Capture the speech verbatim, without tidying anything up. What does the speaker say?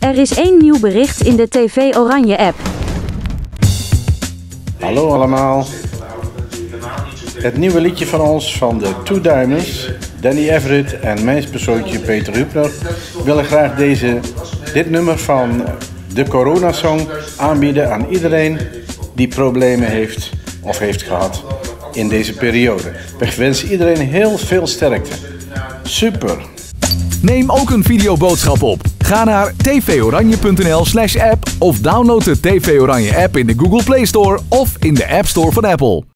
Er is één nieuw bericht in de T V Oranje app. Hallo allemaal. Het nieuwe liedje van ons van de Two Diamonds, Danny Everett en mijn persoontje Peter Hübner willen graag deze, dit nummer van de Corona-song aanbieden aan iedereen die problemen heeft of heeft gehad in deze periode. We wensen iedereen heel veel sterkte. Super! Neem ook een videoboodschap op. Ga naar tvoranje punt n l slash app of download de T V Oranje app in de Google Play Store of in de App Store van Apple.